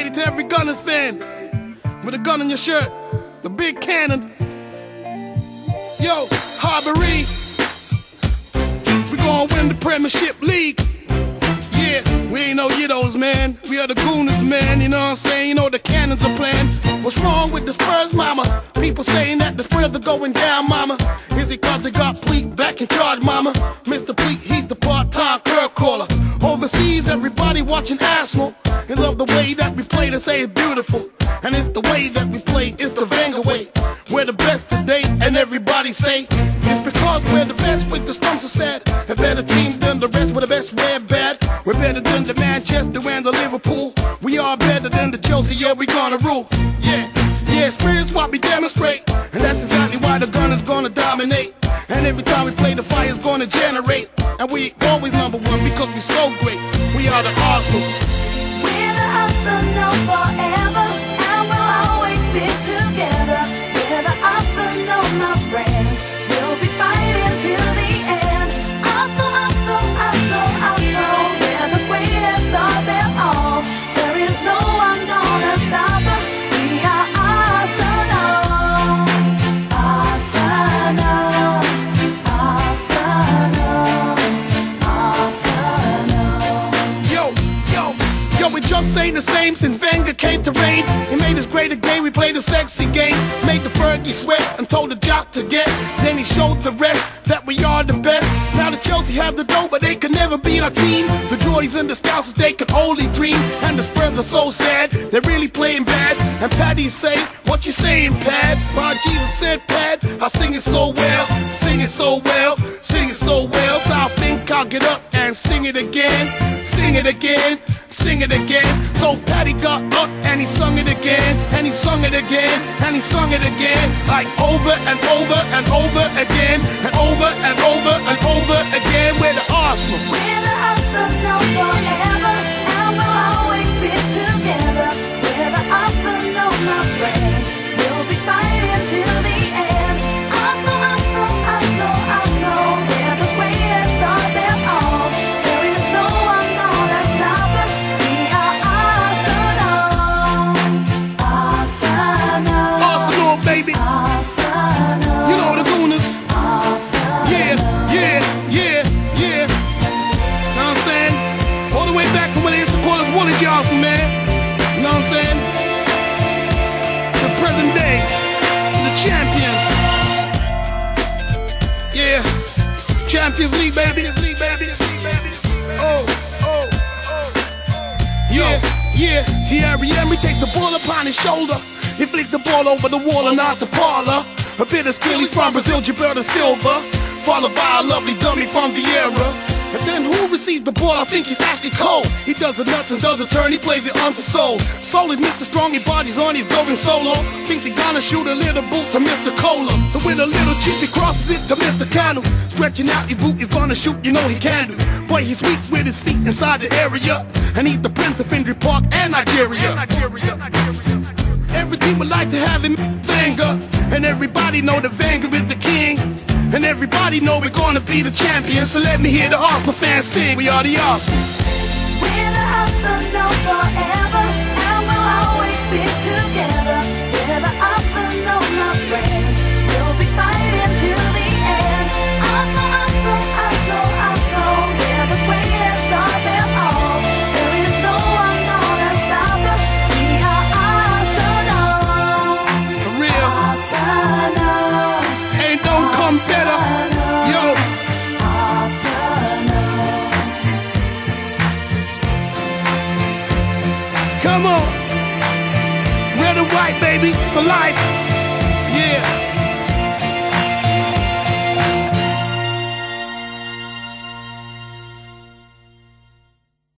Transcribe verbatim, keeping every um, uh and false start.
dedicated to every Gunners fan with a gun on your shirt, the big cannon. Yo, Harbury, we gonna win the Premiership League. Yeah, we ain't no yidos, man. We are the Gooners, man. You know what I'm saying? You know the cannons are playing. What's wrong with the Spurs, mama? People saying that the Spurs are going down, mama. Is it cause they got Pleat back in charge, mama? Mister Pleat, he's the part-time curve caller. Overseas, everybody watching Arsenal. They love the way that we play, they say it's beautiful. And it's the way that we play, it's the Wenger way. We're the best today, and everybody say it's because we're the best with the stumps are sad. A better team than the rest, we're the best, we're bad. We're better than the Manchester and the Liverpool. We are better than the Chelsea, yeah, we gonna rule. Yeah, yeah, experience what we demonstrate. And that's exactly why the Gunners gonna dominate. And every time we play, the fire's gonna generate. And we always number one because we're so great. We are the Arsenal. We're the Arsenal forever, and we'll always stick together. We're the Arsenal, my friend. We'll be fighting till the end. Arsenal, Arsenal, Arsenal, Arsenal. We're the greatest of them all. There is no one gonna stop us. We are Arsenal, Arsenal, Arsenal, Arsenal. Yo, yo, yo, we just ain't the same since Wenger came to reign. He made us great again, we played a sexy game. Made the Fergie sweat and told the jock to get. Then he showed the rest that we are the best. Now the Chelsea have the dough, but they can never beat our team. The Geordies and the Scousers, they can only dream. And the Spurs are so sad, they're really playing bad. And Paddy say, what you saying, Pad? Why Jesus said, Pad, I sing it so well, sing it so well, sing it so well. So I think I'll get up and sing it again, sing it again, sing it again. So Paddy got up and he sung it again, and he sung it again, and he sung it again. Like over and over and over again, and over and over and over again. We're the Arsenal. We're the Arsenal forever, and we'll always stick together. We're the Arsenal, my friend. We'll be fighting till the end. Arsenal, Arsenal, Arsenal, Arsenal. We're the greatest of them all. There is no one gonna stop us. We are Arsenal, Arsenal, Arsenal, baby. Arsenal. You know the Gooners. Arsenal. Yeah, yeah, yeah, yeah. Know what I'm saying? All the way back from when they used to call us Woolly Johnson, man. You know what I'm saying? The present day, the champions. Yeah, Champions League, baby. Oh, oh, oh. Yeah, yeah. Thierry Henry takes the ball upon his shoulder. He flicks the ball over the wall and not the parlor. A bit of skill, he's from Brazil, Gilberto Silva. Followed by a lovely dummy from Vieira. And then who receives the ball? I think he's Ashley Cole. He does the nuts and does the turn, he plays it onto soul. Soul is Mister Strong, he bodies on, he's going solo. Thinks he gonna shoot a little boot to Mister Cola. So with a little chip, he crosses it to Mister Cano. Stretching out his boot, he's gonna shoot, you know he can do. Boy, he's weak with his feet inside the area. And he's the Prince of Findlay Park and Nigeria. Every team would like to have him Wenger. And everybody know that Wenger is the king. And everybody know we're gonna be the champions. So let me hear the Arsenal fans sing. We are the Arsenal. We're the Arsenal forever, and we'll always stick together. We're the Arsenal, my friend. We'll be fighting till the end. Arsenal, Arsenal, Arsenal, Arsenal. We're the greatest of them all. There is no one gonna stop us. We are Arsenal. For real. Arsenal. Ain't don't come better. Yo. Come on. Red and white, baby, for life.